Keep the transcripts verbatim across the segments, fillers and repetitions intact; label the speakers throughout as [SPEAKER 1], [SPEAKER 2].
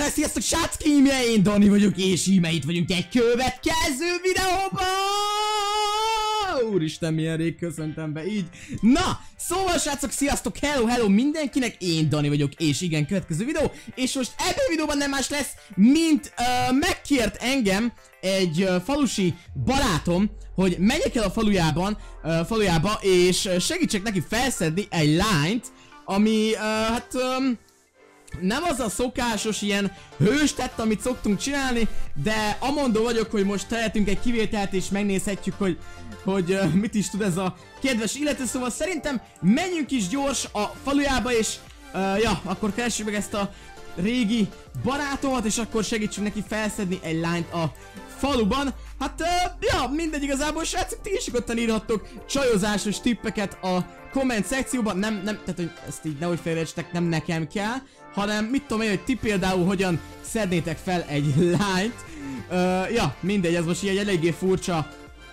[SPEAKER 1] Hello, sziasztok sráckim, én Dani vagyok, és íme itt vagyunk egy következő videóban! Úristen, milyen rég köszöntem be így. Na, szóval srácok, sziasztok, hello, hello mindenkinek, én Dani vagyok, és igen, következő videó. És most ebben a videóban nem más lesz, mint uh, megkért engem egy uh, falusi barátom, hogy menjek el a falujában, uh, falujába, és segítsek neki felszedni egy lányt, ami, uh, hát... Um, nem az a szokásos ilyen hőstett, amit szoktunk csinálni, de amondó vagyok, hogy most tehetünk egy kivételt és megnézhetjük, hogy, hogy uh, mit is tud ez a kedves illető, szóval szerintem menjünk is gyors a falujába, és uh, ja, akkor keressük meg ezt a régi barátomat, és akkor segítsünk neki felszedni egy lányt a faluban. Hát, uh, ja, mindegy igazából, srácok, ti is nyugodtan írhattok csajozásos tippeket a komment szekcióban, nem, nem, tehát hogy ezt így nehogy félreértsetek, nem nekem kell, hanem mit tudom én, hogy ti például hogyan szednétek fel egy lányt. Uh, ja, mindegy, ez most így egy eléggé furcsa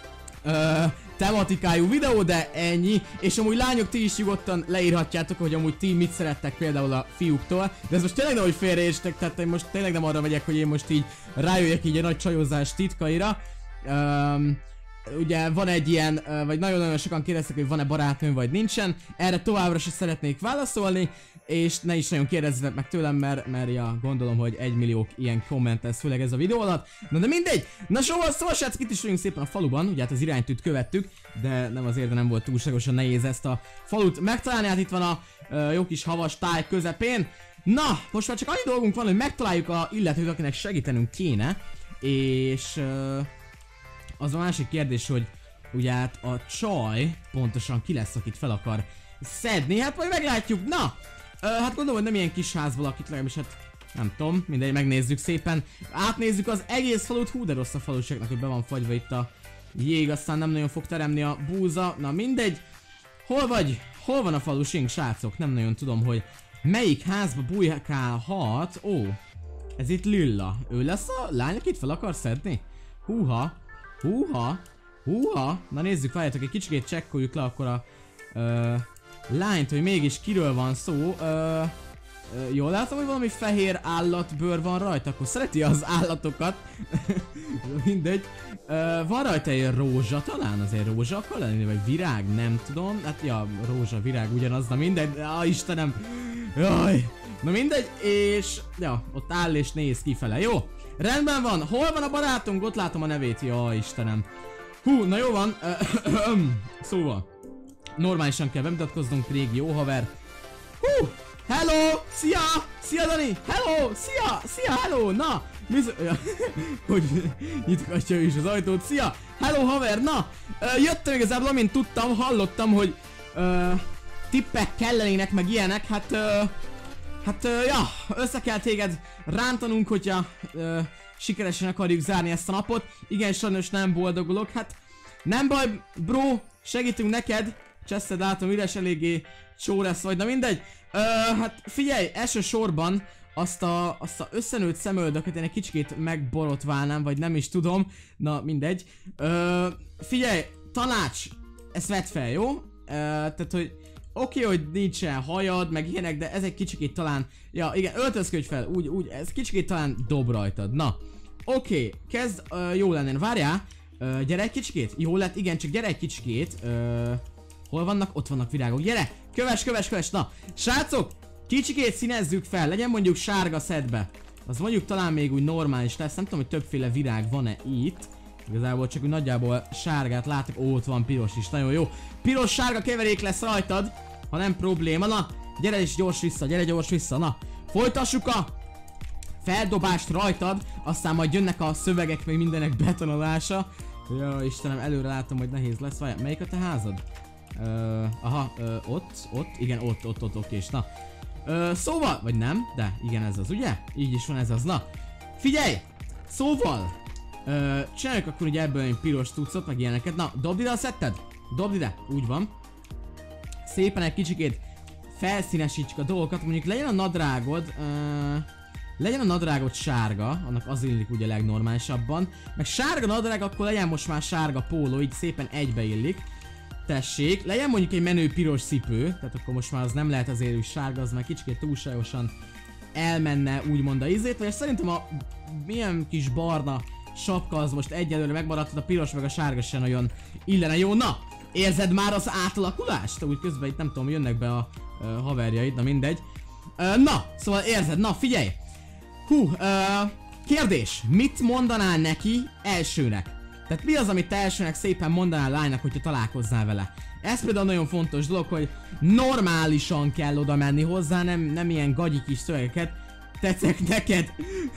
[SPEAKER 1] uh, tematikájú videó, de ennyi. És amúgy lányok, ti is nyugodtan leírhatjátok, hogy amúgy ti mit szerettek például a fiúktól. De ez most tényleg nehogy félreértsetek, tehát én most tényleg nem arra megyek, hogy én most így rájöjjek így a nagy csajozás titkaira. Um, Ugye van egy ilyen, vagy nagyon-nagyon sokan kérdeztek, hogy van-e barátnőm vagy nincsen. Erre továbbra is szeretnék válaszolni, és ne is nagyon kérdezzetek meg tőlem, mert, mert ja, gondolom, hogy egymillió ilyen komment lesz, főleg ez a videó alatt. Na de mindegy! Na szóval, szóval srácok, itt is vagyunk szépen a faluban, ugye hát az iránytűt követtük, de nem azért, de nem volt túlságosan nehéz ezt a falut megtalálni, hát itt van a uh, jó kis havas táj közepén. Na, most már csak annyi dolgunk van, hogy megtaláljuk a illetőt, akinek segítenünk kéne, és... Uh, az a másik kérdés, hogy ugye hát a csaj pontosan ki lesz, akit fel akar szedni, hát majd meglátjuk, na! Ö, hát gondolom, hogy nem ilyen kis házból, akit legalábbis hát nem tudom, mindegy, megnézzük szépen. Átnézzük az egész falut, hú de rossz a faluságnak, hogy be van fagyva itt a jég, aztán nem nagyon fog teremni a búza, na mindegy. Hol vagy? Hol van a falusink, srácok? Nem nagyon tudom, hogy melyik házba bujkálhat. Ó, ez itt Lilla. Ő lesz a lány, akit fel akar szedni? Húha. Húha, húha, na nézzük, várjátok, egy kicsikét csekkoljuk le akkor a ö, lányt, hogy mégis kiről van szó. Ö, ö, jól látom, hogy valami fehér állatbőr van rajta, akkor szereti az állatokat. Mindegy. Ö, van rajta egy rózsa, talán azért rózsa akar lenni, vagy virág, nem tudom. Hát ja, rózsa, virág ugyanaz, na mindegy, á Istenem. Jaj. Na mindegy, és ja, ott áll és néz kifele, jó? Rendben van, hol van a barátunk? Ott látom a nevét, jaj Istenem. Hú, na jó van, szóval normálisan kell bemutatkoznunk, régi jó haver. Hú, hello, szia, szia Dani, hello, szia, szia, hello, na, bizo hogy nyitgatja is az ajtót, szia, hello haver, na, jöttem igazából, amint tudtam, hallottam, hogy uh, tippek kellenének, meg ilyenek, hát uh, Hát, uh, ja, össze kell téged rántanunk, hogyha uh, sikeresen akarjuk zárni ezt a napot. Igen, sajnos nem boldogulok, hát nem baj, bro, segítünk neked. Cseszed látom, üres, eléggé csó lesz vagy, na mindegy. Uh, hát figyelj, elsősorban azt a, azt a összenőtt szemöldöket én egy kicsikét megborotválnám, vagy nem is tudom. Na, mindegy. Uh, figyelj, tanács, ezt vedd fel, jó? Uh, tehát, hogy... Oké, okay, hogy nincsen hajad, meg ilyenek, de ez egy kicsikét talán... Ja, igen, öltözködj fel, úgy, úgy, ez kicsikét talán dob rajtad, na. Oké, okay, kezd uh, jó lenne, várjál. Uh, gyere egy kicsikét, jó lett, igen, csak gyere egy kicsikét. Uh, hol vannak? Ott vannak virágok, gyere! Köves, köves, köves, na. Srácok, kicsikét színezzük fel, legyen mondjuk sárga szedbe. Az mondjuk talán még úgy normális lesz, nem tudom, hogy többféle virág van-e itt. Igazából csak úgy nagyjából sárgát látok, ó, ott van piros is, nagyon jó. Piros-sárga keverék lesz rajtad, ha nem probléma, na, gyere is gyors vissza, gyere gyors vissza, na. Folytassuk a feldobást rajtad, aztán majd jönnek a szövegek, meg mindenek betonolása. Ja, Istenem, előre látom, hogy nehéz lesz, várjál, melyik a te házad? Uh, aha, uh, ott, ott, igen, ott, ott, ott, oké, és na. Uh, szóval, vagy nem, de igen, ez az, ugye? Így is van ez az, na. Figyelj! Szóval... Uh, csináljuk akkor ugye ebből egy piros tucot, meg ilyeneket. Na, dobd ide a szetted! Dobd ide! Úgy van. Szépen egy kicsikét felszínesítsük a dolgokat. Mondjuk legyen a nadrágod... Uh, legyen a nadrágod sárga, annak az illik ugye legnormálisabban. Meg sárga nadrág, akkor legyen most már sárga póló, így szépen egybeillik. Tessék, legyen mondjuk egy menő piros cipő, tehát akkor most már az nem lehet azért, hogy sárga, az már kicsikét túlságosan elmenne úgymond a izét, vagy szerintem a milyen kis barna sapka az most egyelőre megmaradt, a piros meg a sárga sem nagyon illene. Jó, na! Érzed már az átalakulást? Úgy közben itt nem tudom, jönnek be a uh, haverjaid, na mindegy. Uh, na, szóval érzed, na figyelj! Hú, uh, kérdés, mit mondanál neki elsőnek? Tehát mi az, amit te elsőnek szépen mondanál lánynak, hogyha találkozzál vele? Ez például nagyon fontos dolog, hogy normálisan kell oda menni hozzá, nem, nem ilyen gagyi kis szövegeket. Tetszek neked?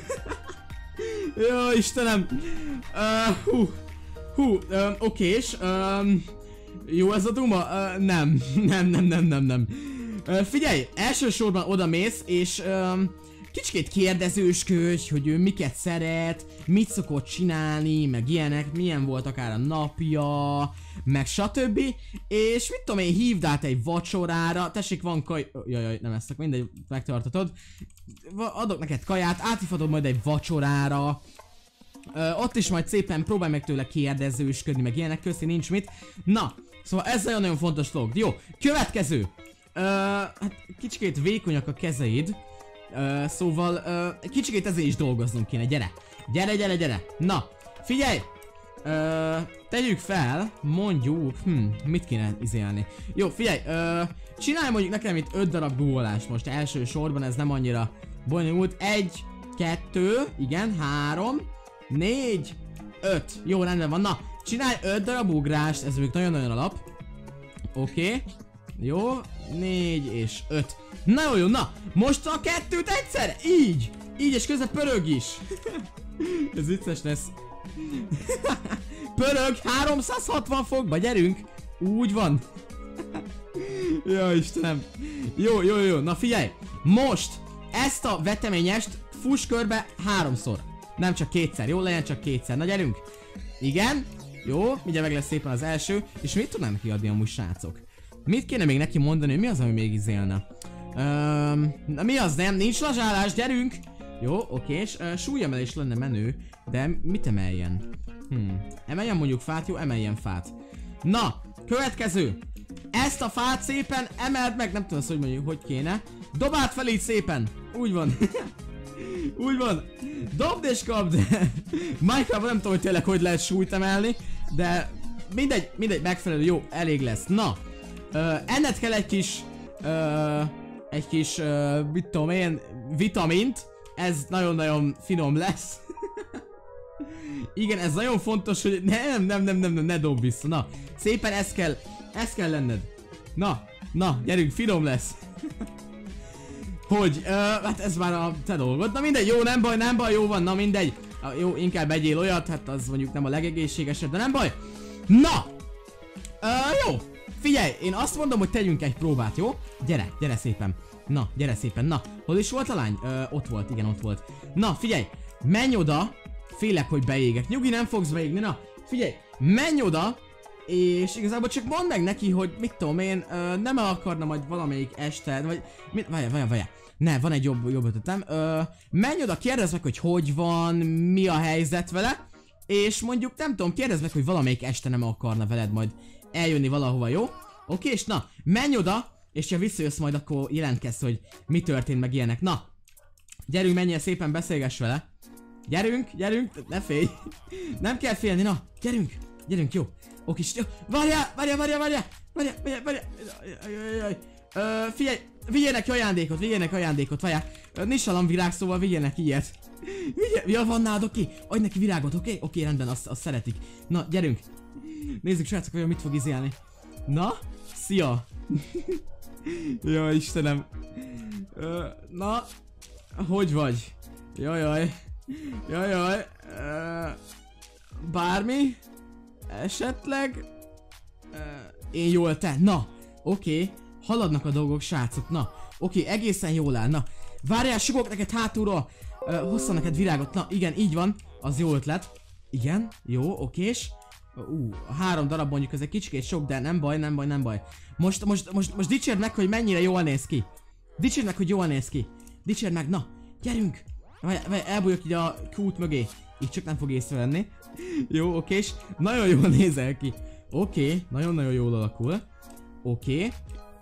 [SPEAKER 1] Jó, Istenem! Uh, hú, hú, uh, okés, um, jó ez a duma? Uh, nem, nem, nem, nem, nem, nem. Uh, figyelj, elsősorban oda mész, és um, kicsikét kérdezősködj, hogy ő miket szeret, mit szokott csinálni, meg ilyenek, milyen volt akár a napja, meg stb. És mit tudom én, hívd át egy vacsorára, tessék van kaj... Jajjaj, nem ezt, mindegy, megtartatod. Adok neked kaját, áthívhatod majd egy vacsorára. Ö, ott is majd szépen próbálj meg tőle kérdezősködni, meg ilyenek, köszi, nincs mit. Na, szóval ez nagyon fontos dolog. Jó, következő. Ö, hát kicsikét vékonyak a kezeid. Uh, szóval uh, kicsikét ezért is dolgoznunk kéne, gyere! Gyere, gyere, gyere! Na, figyelj! Uh, tegyük fel, mondjuk, hm, mit kéne izélni? Jó, figyelj, uh, csinálj mondjuk nekem itt öt darab góllást most első sorban, ez nem annyira bonyolult. Egy, kettő, igen, három, négy, öt. Jó, rendben van, na, csinálj öt darab ugrást, ez még nagyon-nagyon alap. Oké. Okay. Jó, négy és öt. Na jó, jó, na, most a kettőt egyszer, így, így és közben pörög is. Ez vicces lesz. Pörög háromszázhatvan fokba, gyerünk, úgy van. Jó, Istenem. Jó, jó, jó, na figyelj, most ezt a veteményest fuss körbe háromszor. Nem csak kétszer, jó, legyen csak kétszer, na gyerünk. Igen, jó, mindjárt meg lesz szépen az első. És mit tudnám neki adni amúgy, srácok? Mit kéne még neki mondani, hogy mi az, ami még izélne? Um, na mi az, nem? Nincs lazsálás, gyerünk! Jó, oké, és uh, súlyemelés lenne menő, de mit emeljen? Hmm, emeljen mondjuk fát, jó, emeljen fát. Na, következő! Ezt a fát szépen emeld meg, nem tudom azt, hogy mondjuk, hogy kéne. Dobáld fel így szépen! Úgy van. Úgy van. Dobd és kapd! Minecraftban nem tudom, hogy tényleg hogy lehet súlyt emelni, de mindegy, mindegy, megfelelő, jó, elég lesz. Na, uh, enned kell egy kis... Uh, egy kis, uh, mit tudom én, vitamint. Ez nagyon-nagyon finom lesz. Igen, ez nagyon fontos, hogy nem, nem, nem, nem, nem, ne dob vissza. Na, szépen ez kell, ez kell lenned. Na, na, gyerünk, finom lesz. Hogy, uh, hát ez már a te dolgod. Na mindegy, jó, nem baj, nem baj, jó van, na mindegy. Uh, jó, inkább egyél olyat, hát az mondjuk nem a legegészségesebb, de nem baj. Na! Uh, jó, figyelj, én azt mondom, hogy tegyünk egy próbát, jó? Gyere, gyere szépen. Na, gyere szépen, na. Hol is volt a lány? Ö, ott volt, igen, ott volt. Na, figyelj, menj oda. Félek, hogy beégek. Nyugi, nem fogsz beégni, na. Figyelj, menj oda. És igazából csak mondd meg neki, hogy mit tudom én, ö, nem akarna majd valamelyik este, vagy... Mit? Várjál, várjál, várjál. Ne, van egy jobb, jobb ötletem. Ö, menj oda, kérdezd meg, hogy hogy van, mi a helyzet vele. És mondjuk, nem tudom, kérdezd meg, hogy valamelyik este nem akarna veled majd eljönni valahova, jó? Oké, és na, menj oda. És ha visszajössz majd, akkor jelentkezz, hogy mi történt, meg ilyenek. Na, gyerünk, menjél szépen, beszélgess vele. Gyerünk, gyerünk, ne félj. Nem kell félni, na, gyerünk, gyerünk, jó. Oké, jó. Várjál, várjál, várjál, várjál, várjál, várjál, várjál. Ö, figyelj, vigyél neki ajándékot, vigyél neki ajándékot, várjál. Nincs alam virág, szóval vigyél neki ilyet. Vigyél, ja, van nálad, oké, adj neki virágot, oké, oké, rendben, azt, azt szeretik. Na, gyerünk. Nézzük, srácok, hogy mit fog izélni. Na, szia. Jaj, Istenem. Ö, na, hogy vagy? Jajjaj. Jajjaj. Ö, bármi? Esetleg? Ö, én jól te. Na, oké. Okay. Haladnak a dolgok, srácok. Na, oké, okay, egészen jól áll. Na, várjál, sugok neked hátulról. Ö, hosszan neked virágot. Na, igen, így van. Az jó ötlet. Igen, jó, okés. Ú, uh, három darab mondjuk, ez egy kicsikét sok, de nem baj, nem baj, nem baj. Most, most, most, most dicsérd meg, hogy mennyire jól néz ki. Dicsérd meg, hogy jól néz ki. Dicsérd meg, na, gyerünk. Elbújok így a kút mögé. Így csak nem fog észrevenni. Jó, okés. Nagyon jól nézel ki. Oké, nagyon-nagyon jól alakul. Oké.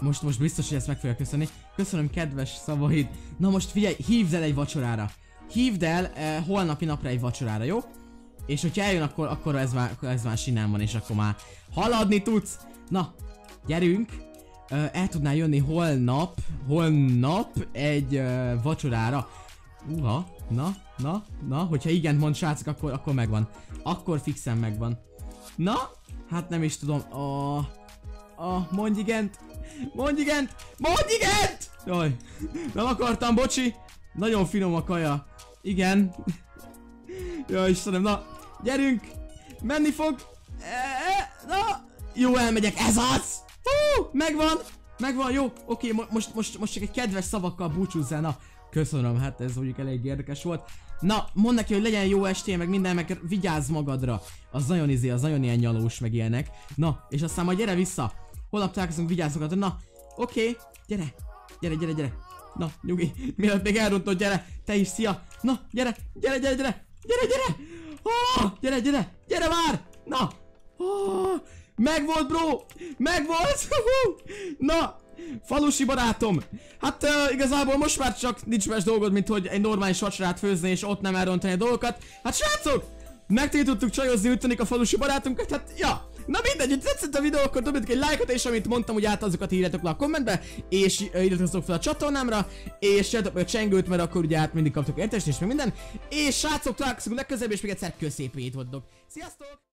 [SPEAKER 1] Most, most biztos, hogy ezt meg fogja köszönni. Köszönöm kedves szavaid. Na most figyelj, hívd el egy vacsorára. Hívd el eh, holnapi napra egy vacsorára, jó? És hogyha eljön, akkor, akkor ez már, ez már sinán van, és akkor már haladni tudsz. Na, gyerünk. Uh, el tudnál jönni holnap, holnap egy uh, vacsorára. Uha, na, na, na, hogyha igent mond srácok, akkor, akkor megvan. Akkor fixen megvan. Na, hát nem is tudom. A, a, mondj igent, mondj igent, mondj igent! Jaj, nem akartam, bocsi. Nagyon finom a kaja. Igen. Jaj, Istenem, na, gyerünk. Menni fog. E, na, jó, elmegyek, ez az! Hú, megvan, megvan, jó, oké, mo most, most, most csak egy kedves szavakkal búcsúzzál, na. Köszönöm, hát ez mondjuk elég érdekes volt. Na, mondd neki, hogy legyen jó estél, meg minden, meg vigyázz magadra. Az nagyon izé, az nagyon ilyen nyalós, meg ilyenek. Na, és aztán majd gyere vissza. Holnap találkozunk, vigyázz magadra, na. Oké, gyere, gyere, gyere, gyere. Na, nyugi, mielőtt még elrontod, gyere, te is, szia. Na, gyere, gyere, gyere, gyere, gyere, gyere. Oh, gyere, gyere, gyere már. Na. Oh, megvolt, bro! Megvolt! Na! Falusi barátom! Hát uh, igazából most már csak nincs más dolgod, mint hogy egy normális vacsorát főzni és ott nem elrontani a dolgokat. Hát srácok! Megtiltottuk csajozni, üttönik a falusi barátunkat, hát ja! Na mindegy, hogy tetszett a videó, akkor dobjatok egy lájkot, és amit mondtam, hogy át azokat írjátok le a kommentbe, és uh, iratkozzatok fel a csatornámra, és csináltok meg a csengőt, mert akkor ugye át mindig kaptok értesítést, és meg minden. És srácok, találkozunk legközelebb, és még egyszer köszép hétvadok. Sziasztok!